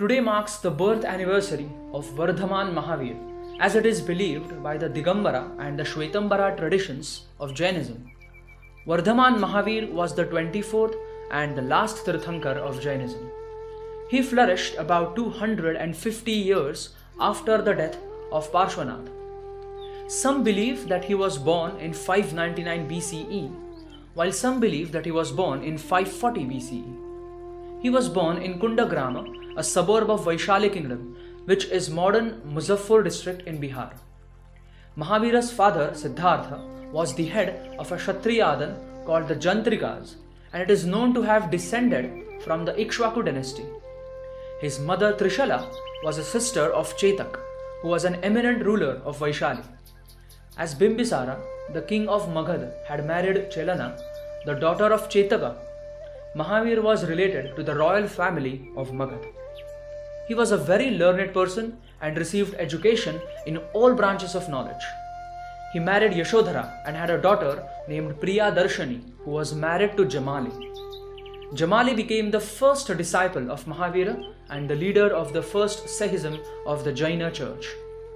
Today marks the birth anniversary of Vardhaman Mahavir, as it is believed by the Digambara and the Shvetambara traditions of Jainism. Vardhaman Mahavir was the 24th and the last Tirthankar of Jainism. He flourished about 250 years after the death of Parshvanath. Some believe that he was born in 599 BCE, while some believe that he was born in 540 BCE. He was born in Kundagrama, a suburb of Vaishali Kingdom, which is modern Muzaffar district in Bihar. Mahavira's father, Siddhartha, was the head of a Kshatriyadan called the Jantrikas, and it is known to have descended from the Ikshvaku dynasty. His mother Trishala was a sister of Chetak, who was an eminent ruler of Vaishali. As Bimbisara, the king of Magadha, had married Chelana, the daughter of Chetaka, Mahavir was related to the royal family of Magadha. He was a very learned person and received education in all branches of knowledge. He married Yashodhara and had a daughter named Priya Darshani, who was married to Jamali. Jamali became the first disciple of Mahavira and the leader of the first Sahism of the Jaina church.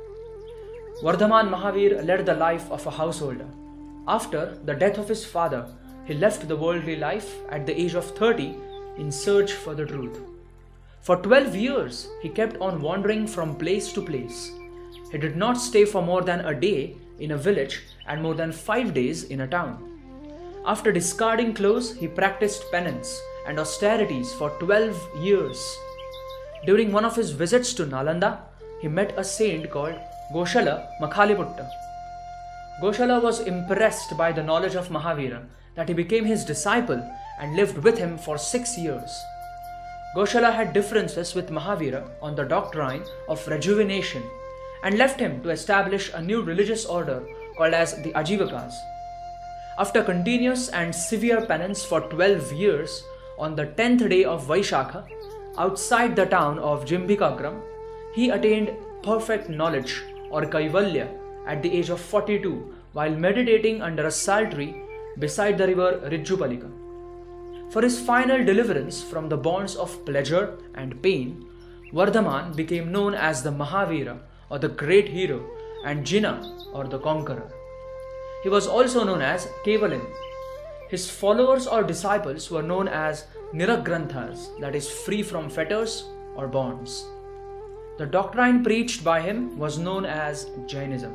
Vardhaman Mahavir led the life of a householder. After the death of his father, he left the worldly life at the age of 30 in search for the truth. For 12 years, he kept on wandering from place to place. He did not stay for more than a day in a village and more than 5 days in a town. After discarding clothes, he practiced penance and austerities for 12 years. During one of his visits to Nalanda, he met a saint called Goshala Makhaliputta. Goshala was impressed by the knowledge of Mahavira that he became his disciple and lived with him for 6 years. Goshala had differences with Mahavira on the doctrine of rejuvenation and left him to establish a new religious order called as the Ajivakas. After continuous and severe penance for 12 years, on the 10th day of Vaishakha, outside the town of Jimbikagram, he attained perfect knowledge or Kaivalya at the age of 42 while meditating under a sal tree beside the river Rijjupalika. For his final deliverance from the bonds of pleasure and pain, Vardhaman became known as the Mahavira or the great hero and Jina or the conqueror. He was also known as Kevalin. His followers or disciples were known as Niragranthas, that is free from fetters or bonds. The doctrine preached by him was known as Jainism.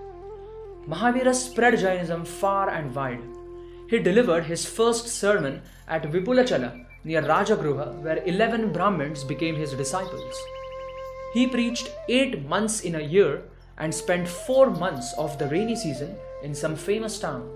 Mahavira spread Jainism far and wide. He delivered his first sermon at Vipulachala near Rajagruha, where 11 Brahmins became his disciples. He preached 8 months in a year and spent 4 months of the rainy season in some famous town.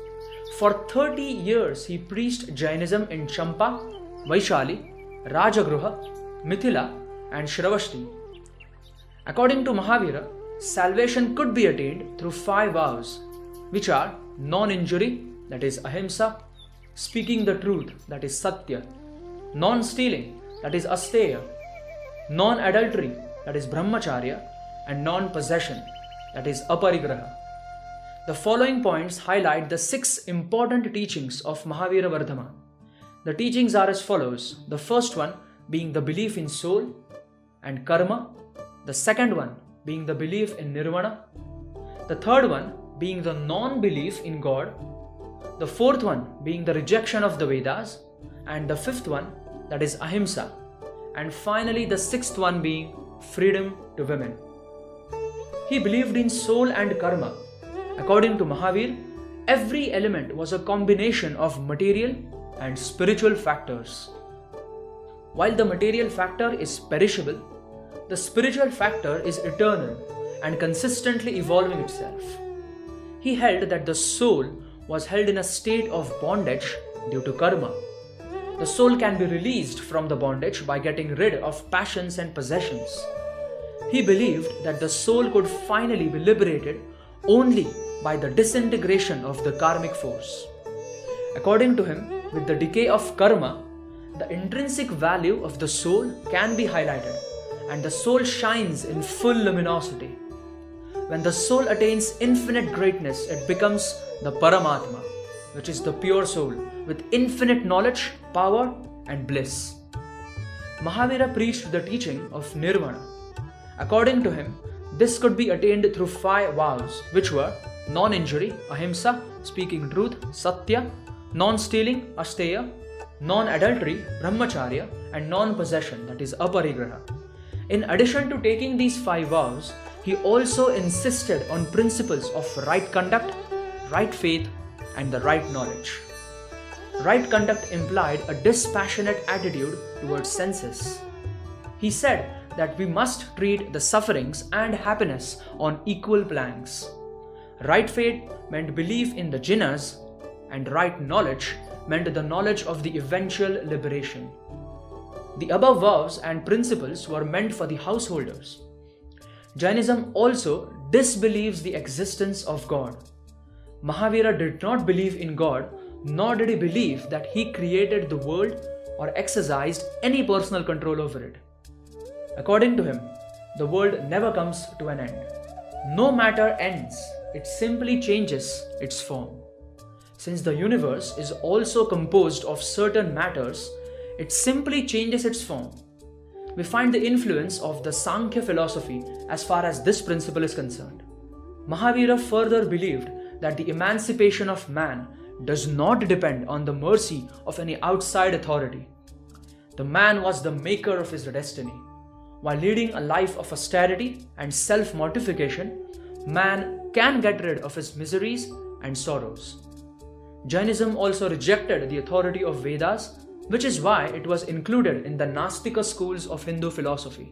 For 30 years he preached Jainism in Champa, Vaishali, Rajagruha, Mithila and Shravashti. According to Mahavira, salvation could be attained through 5 vows, which are non-injury, that is ahimsa, speaking the truth, that is satya, non-stealing, that is asteya, non-adultery, that is brahmacharya, and non-possession, that is aparigraha. The following points highlight the 6 important teachings of Mahavira Vardhaman. The teachings are as follows: the first one being the belief in soul and karma, the second one being the belief in nirvana, the third one being the non-belief in God, the fourth one being the rejection of the Vedas, and the fifth one, that is ahimsa, and finally the sixth one being freedom to women. He believed in soul and karma. According to Mahavir, every element was a combination of material and spiritual factors. While the material factor is perishable, the spiritual factor is eternal and consistently evolving itself. He held that the soul was held in a state of bondage due to karma. The soul can be released from the bondage by getting rid of passions and possessions. He believed that the soul could finally be liberated only by the disintegration of the karmic force. According to him, with the decay of karma, the intrinsic value of the soul can be highlighted and the soul shines in full luminosity. When the soul attains infinite greatness, it becomes the Paramatma, which is the pure soul with infinite knowledge, power and bliss. Mahavira preached the teaching of Nirvana. According to him, this could be attained through 5 vows, which were non-injury, ahimsa, speaking truth, satya, non-stealing, asteya, non-adultery, brahmacharya, and non-possession, that is aparigraha. In addition to taking these 5 vows, he also insisted on principles of right conduct, right faith, and the right knowledge. Right conduct implied a dispassionate attitude towards senses. He said that we must treat the sufferings and happiness on equal planks. Right faith meant belief in the jinnas, and right knowledge meant the knowledge of the eventual liberation. The above vows and principles were meant for the householders. Jainism also disbelieves the existence of God. Mahavira did not believe in God, nor did he believe that he created the world or exercised any personal control over it. According to him, the world never comes to an end. No matter ends, it simply changes its form. Since the universe is also composed of certain matters, it simply changes its form. We find the influence of the Sankhya philosophy as far as this principle is concerned. Mahavira further believed that the emancipation of man does not depend on the mercy of any outside authority. The man was the maker of his destiny. While leading a life of austerity and self-mortification, man can get rid of his miseries and sorrows. Jainism also rejected the authority of Vedas, which is why it was included in the Nastika schools of Hindu philosophy.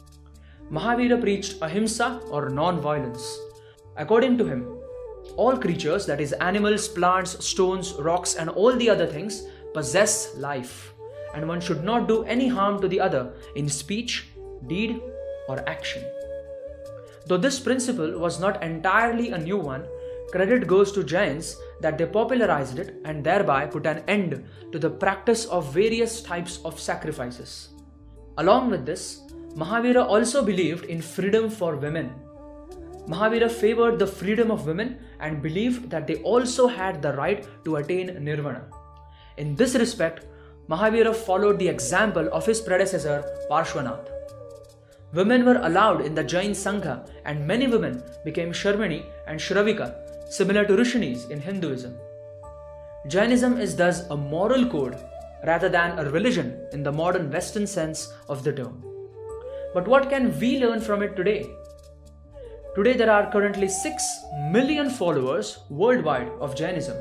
Mahavira preached ahimsa or non-violence. According to him, all creatures, that is animals, plants, stones, rocks, and all the other things, possess life, and one should not do any harm to the other in speech, deed, or action. Though this principle was not entirely a new one, credit goes to Jains that they popularized it and thereby put an end to the practice of various types of sacrifices. Along with this, Mahavira also believed in freedom for women. Mahavira favored the freedom of women and believed that they also had the right to attain nirvana. In this respect, Mahavira followed the example of his predecessor Parshvanath. Women were allowed in the Jain Sangha, and many women became Sharmini and Shravika, similar to Rishinis in Hinduism. Jainism is thus a moral code rather than a religion in the modern Western sense of the term. But what can we learn from it today? Today there are currently 6 million followers worldwide of Jainism.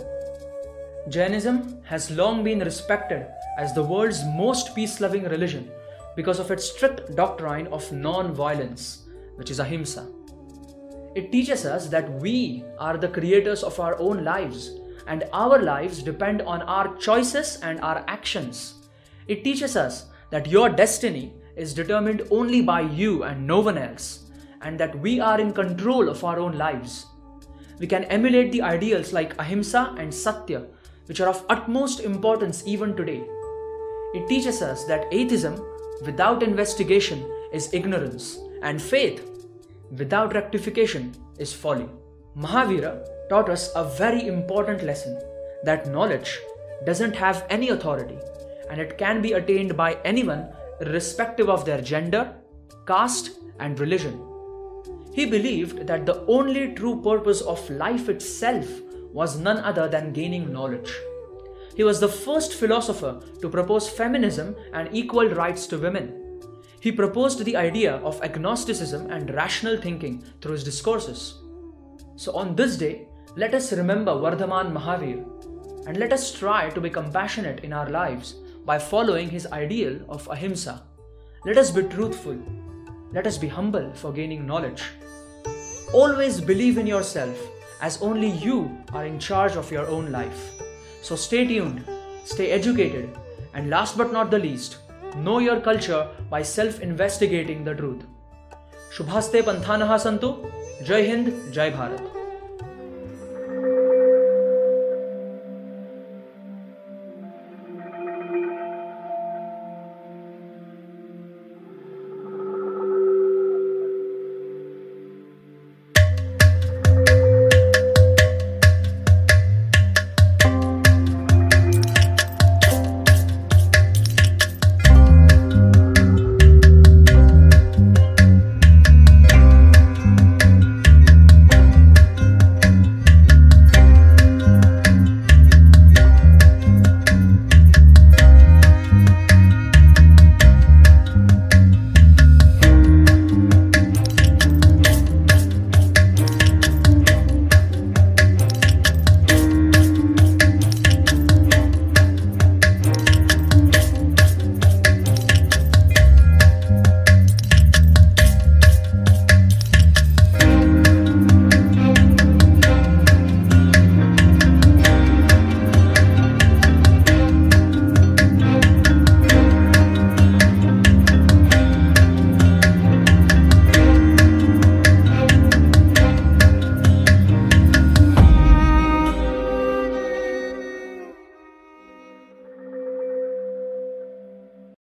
Jainism has long been respected as the world's most peace-loving religion because of its strict doctrine of non-violence, which is ahimsa. It teaches us that we are the creators of our own lives, and our lives depend on our choices and our actions. It teaches us that your destiny is determined only by you and no one else, and that we are in control of our own lives. We can emulate the ideals like ahimsa and satya, which are of utmost importance even today. It teaches us that atheism without investigation is ignorance, and faith without rectification is folly. Mahavira taught us a very important lesson, that knowledge doesn't have any authority, and it can be attained by anyone irrespective of their gender, caste, and religion. He believed that the only true purpose of life itself was none other than gaining knowledge. He was the first philosopher to propose feminism and equal rights to women. He proposed the idea of agnosticism and rational thinking through his discourses. So on this day, let us remember Vardhaman Mahavir, and let us try to be compassionate in our lives by following his ideal of ahimsa. Let us be truthful. Let us be humble for gaining knowledge. Always believe in yourself, as only you are in charge of your own life. So stay tuned, stay educated, and last but not the least, know your culture by self-investigating the truth. Shubhaste Panthanaha Santu. Jai Hind, Jai Bharat.